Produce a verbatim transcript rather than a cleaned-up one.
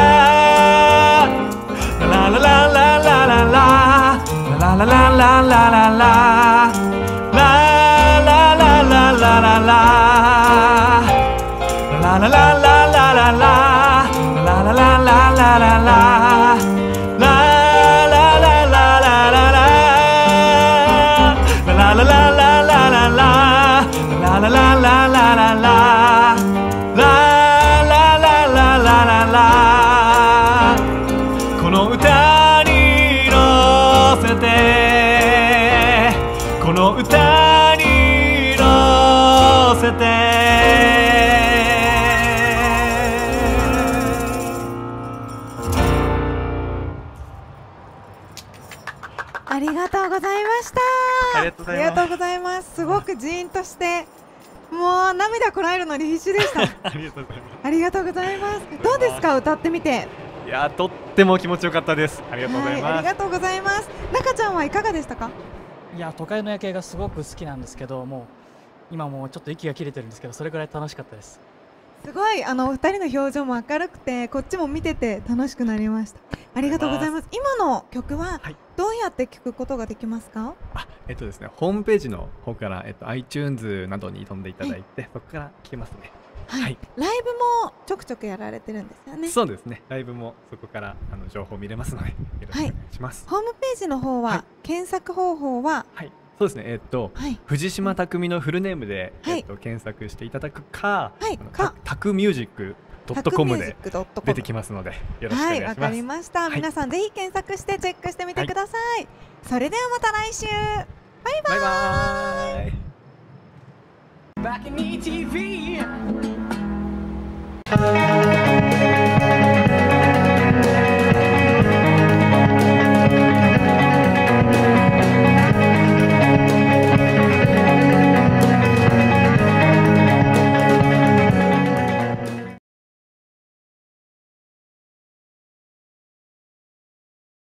この歌に乗せてこの歌に乗せてありがとうございました。 ありがとうございます。 ありがとうございます。すごくジーンとしてもう涙こらえるのに必死でしたありがとうございます。 ありがとうございます。どうですか、歌ってみて。 いやとっても気持ちよかったです。ありがとうございます。 はい、ありがとうございます。中ちゃんはいかがでしたか。 いや都会の夜景がすごく好きなんですけど、もう今もうちょっと息が切れてるんですけど、それぐらい楽しかったです。 すごいあのお二人の表情も明るくて、こっちも見てて楽しくなりました。ありがとうございます。今の曲はどうやって聴くことができますか。 あ、えっとですね、ホームページの方から、えっと、iTunes などに飛んでいただいて、はい、そこから聴けますね。 はい、はい、ライブもちょくちょくやられてるんですよね。 そうですね、ライブもそこからあの情報見れますのでよろしくお願いします。 はい、ホームページの方は、はい、検索方法は、 はい、そうですね、えっと、はい、藤島匠のフルネームで、はい、えっと、検索していただくか、はい、タクミュージックドットコムで出てきますのでよろしくお願いします。はい、わかりました。 皆さんぜひ検索してチェックしてみてください。はい、それではまた来週。バイバイ。 バイバイ。